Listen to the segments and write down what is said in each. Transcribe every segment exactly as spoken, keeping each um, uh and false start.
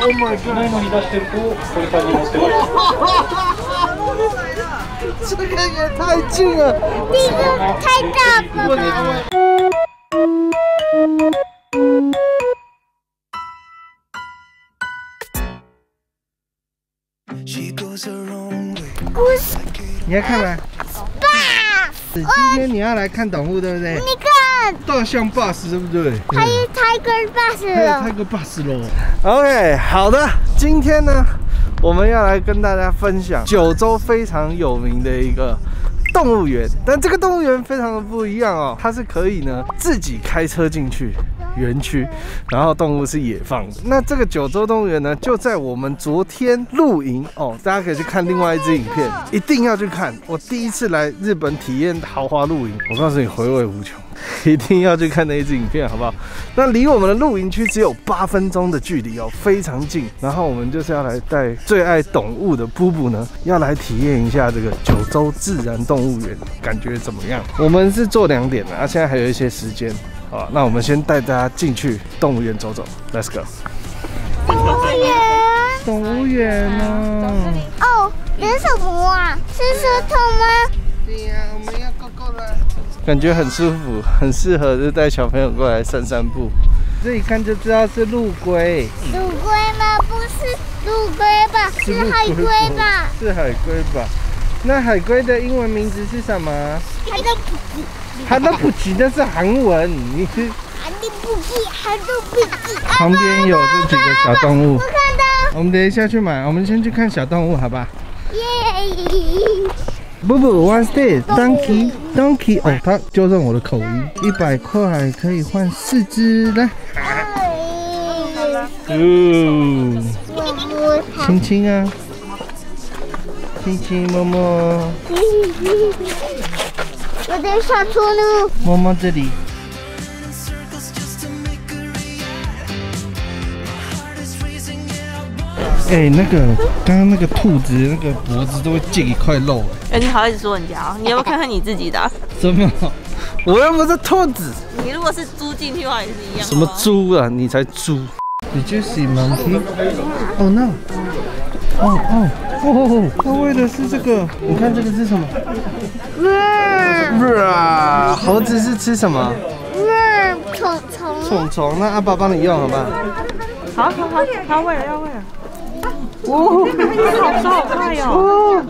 Oh my god！ ないのに出してるとこういう感じに持ってくる。这个也太近了， 这个太大了吧。故事， 你要看吗？ 爸， 今天你要来看动物，对不对？ 你看， 大象 bus 对不对？ 还有 Tiger bus 了。 还有 Tiger bus 喽。OK， 好的，今天呢，我们要来跟大家分享九州非常有名的一个动物园，但这个动物园非常的不一样哦，它是可以呢自己开车进去园区，然后动物是野放的。那这个九州动物园呢，就在我们昨天露营哦，大家可以去看另外一支影片，一定要去看。我第一次来日本体验豪华露营，我告诉你回味无穷，一定要去看那一支影片，好不好？那离我们的露营区只有八分钟的距离哦，非常近。然后我们就是要来带最爱动物的布布呢，要来体验一下这个九州自然动物园，感觉怎么样？我们是做两点的啊，现在还有一些时间。好，那我们先带大家进去动物园走走 ，Let's go。 动物园， 动物园哦。 哦，这是什么啊？是舌头吗？ 对呀，我们要 go go 了。感觉很舒服，很适合就带小朋友过来散散步。这一看就知道是陆龟。 陆龟吗？不是陆龟吧？是海龟吧？ 是海龟吧？那海龟的英文名字是什么？ 海都不记。 海都不记，那是韩文。你是？ 海都不记，海都不记。 旁边有这几个小动物。 我看到。 我们等一下去买，我们先去看小动物，好吧？ 耶！ 不不 ，What's this? Donkey, donkey。哦，他纠正我的口音。一百块可以换四只，来。哦。亲亲啊！亲亲摸摸。 我在上错路。 摸摸这里。哎、欸，那个刚刚那个兔子那个脖子都会进一块肉。 哎、欸，你好意思说人家哦？你要不要看看你自己的、啊？ 什么？我又不是兔子。 你如果是猪进去的话也是一样。 什么猪啊？你才猪。Did you see monkey? Oh no! 哦哦哦！他喂的是这个。你看这个是什么？啊！猴子是吃什么？ 虫虫。 虫虫。那阿爸帮你用好不好？ 好好好，他喂了要喂了。哦，好手好快哦！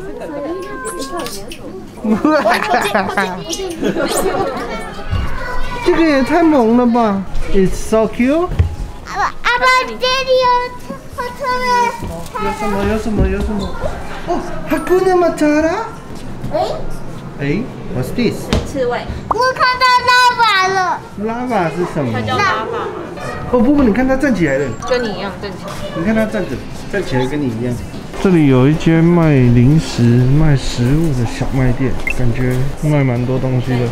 这个也太萌了吧 ！It's so cute。 阿爸，阿爸，这里有火车了。 有什么？有什么？有什么？哦，哈库纳马塔拉。哎哎 ，What's this？ 刺猬。 我看到拉瓦了。 拉瓦是什么？ 它叫拉瓦。 哦，不不，你看它站起来了。 跟你一样站起来。 你看它站着，站起来跟你一样。这里有一间卖零食、卖食物的小卖店，感觉卖蛮多东西的。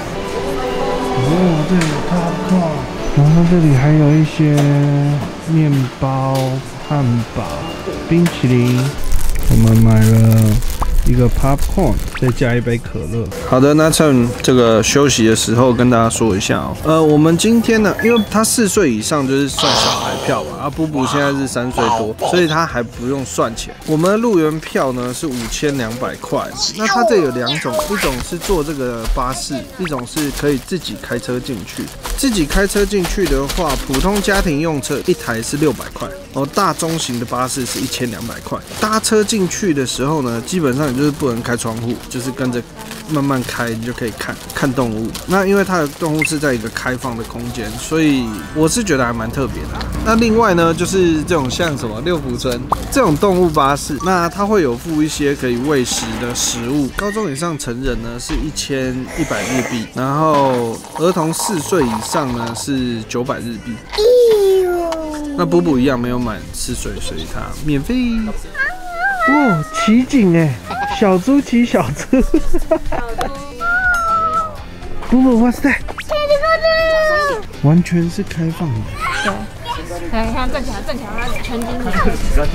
哦，这里有 popcorn， 然后这里还有一些面包、汉堡、冰淇淋。我们买了一个 popcorn， 再加一杯可乐。好的，那趁这个休息的时候跟大家说一下哦。呃，我们今天呢，因为他四岁以上就是算小孩票嘛，啊，布布现在是三岁多，所以他还不用算钱。我们的入园票呢是五千两百块。那它这有两种，一种是坐这个巴士，一种是可以自己开车进去。自己开车进去的话，普通家庭用车一台是六百块，哦，大中型的巴士是一千两百块。搭车进去的时候呢，基本上你就是不能开窗户，就是跟着慢慢开，你就可以看看动物。那因为它的动物是在一个开放的空间，所以我是觉得还蛮特别的。那另外呢，就是这种像什么六福村这种动物巴士，那它会有附一些可以喂食的食物。高中以上成人呢是一千一百日币，然后儿童四岁以上呢是九百日币。那布布一样没有满四岁，所以它免费。哦，奇景哎，小猪骑小猪。布布，哇塞！完全是开放的。 对，来，你看站起来，站起来，全经理。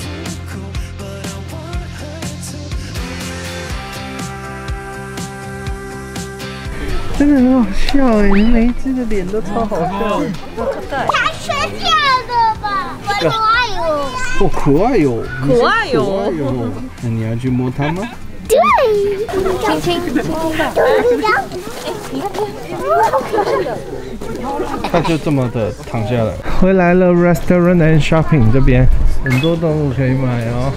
真的很好笑哎，每一只的脸都超好笑。 对，他睡觉的吧？我可爱哟！ 哦，可爱哟， 可爱哟可爱哟。那你要去摸它吗？ 对， 亲亲。 它就这么的躺下来。回来了 ，Restaurant and Shopping 这边很多动物可以买哦。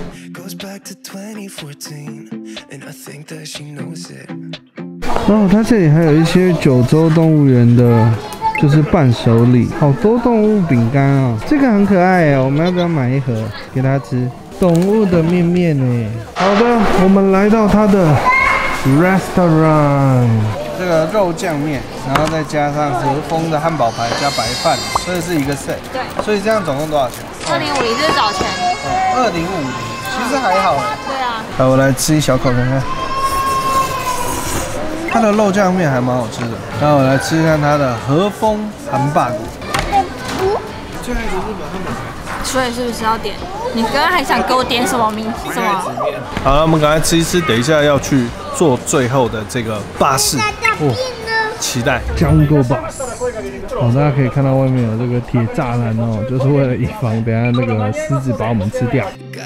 哦，它这里还有一些九州动物园的，就是伴手礼，好多动物饼干啊，这个很可爱哎，我们要不要买一盒给它吃？动物的面面哎。好的，我们来到它的 Restaurant。这个肉酱面，然后再加上和风的汉堡排加白饭，所以是一个 set。对。所以这样总共多少钱？ 二零五零这是早钱。 哦，二零五零，其实还好哎。 对啊。 来，我来吃一小口看看。它的肉酱面还蛮好吃的。然后我来吃吃看它的和风汉堡骨。最后一个日本汉堡排。 所以是不是要点？你刚刚还想给我点什么名？什么？ 好了，我们赶快吃一吃，等一下要去坐最后的这个巴士。哦，期待 Jungle Bus。哦，大家可以看到外面有这个铁栅栏哦，就是为了以防等下那个狮子把我们吃掉。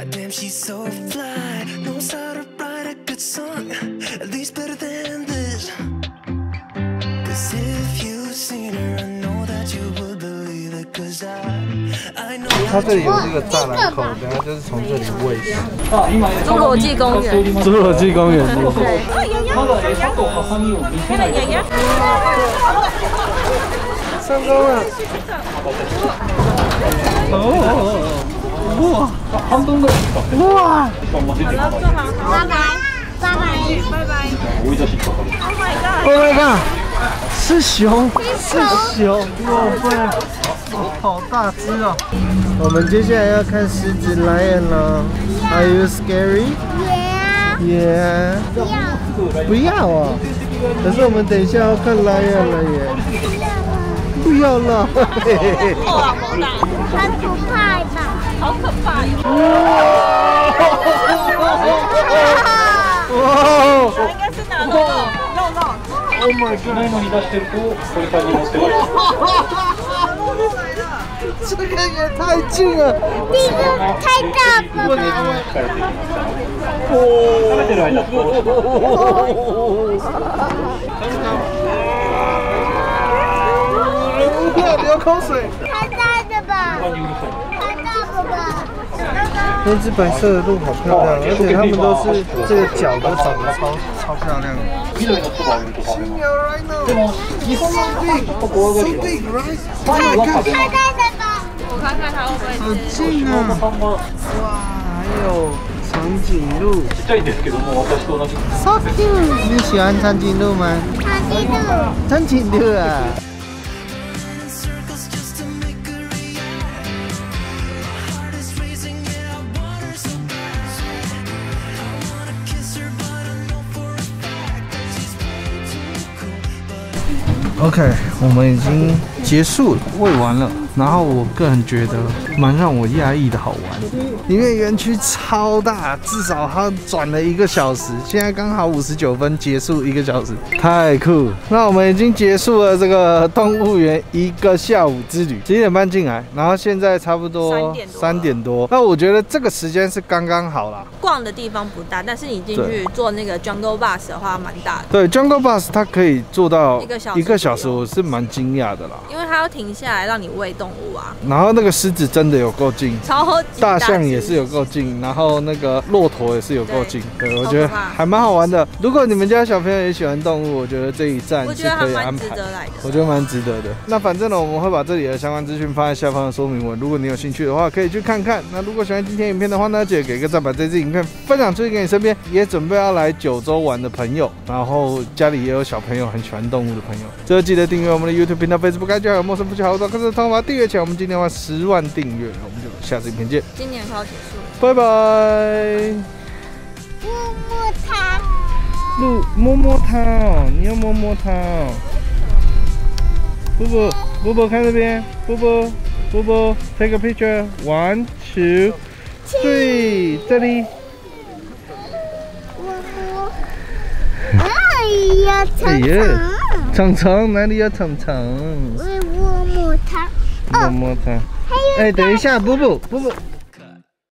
它这里有这个栅栏口，等下就是从这里喂食。 侏罗纪公园。 侏罗纪公园。对。上钩了。哦。哇。哇。 拜拜，拜拜， 拜拜。 Oh my god！ 是熊，是熊，哇塞！好大只哦！我们接下来要看狮子 lion 了。Are you scary? Yeah. Yeah. 不要哦！可是我们等一下要看 lion 了耶。不要了。 哇，好大！ 很可怕吧？ 好可怕哟！ 哇！ 应该是拿肉肉肉。 Oh my god！ 这个也太近了， 这个太大了吧？ 不要流口水！ 太大的吧？太大了吧？ 那只白色的鹿好漂亮，而且它们都是这个脚都长得超超漂亮的。 太大的吧？ 我看看它会不会。 好近啊！哇，还有长颈鹿。So cute！ 你喜欢长颈鹿吗？ 长颈鹿。 长颈鹿啊！OK， 我们已经结束了，喂完了。然后我个人觉得蛮让我讶异的好玩，因为园区超大，至少它转了一个小时，现在刚好五十九分结束一个小时，太酷！那我们已经结束了这个动物园一个下午之旅，几点半进来，然后现在差不多三点多。那我觉得这个时间是刚刚好啦。 逛的地方不大，但是你进去坐那个 Jungle Bus 的话蛮大的。 对 ，Jungle Bus 它可以坐到一个小时， 一个小时，我是蛮惊讶的啦。 因为它要停下来让你喂动物啊。 然后那个狮子真的有够近， 超级大象也是有够近，然后那个骆驼也是有够近，对，我觉得还蛮好玩的。如果你们家小朋友也喜欢动物，我觉得这一站是可以安排，我觉得蛮值得的。那反正呢，我们会把这里的相关资讯放在下方的说明文，如果你有兴趣的话，可以去看看。那如果喜欢今天影片的话呢，记得给个赞，把这支影片分享出去给你身边也准备要来九州玩的朋友，然后家里也有小朋友很喜欢动物的朋友，最后记得订阅我们的 YouTube 频道、Facebook 开就还有陌生不去好多看这通话订阅起来，我们今天花十万订阅，我们就下次影片见。 今年快要结束了， 拜拜。 摸摸它， 鹿摸摸它哦，你要摸摸它哦。布布布布看这边，布布布布 take a picture one two three 这里。 我摸，哎呀，长长， 长长哪里有长长？ 我摸摸它。 摸摸它。哎，等一下，布布布布，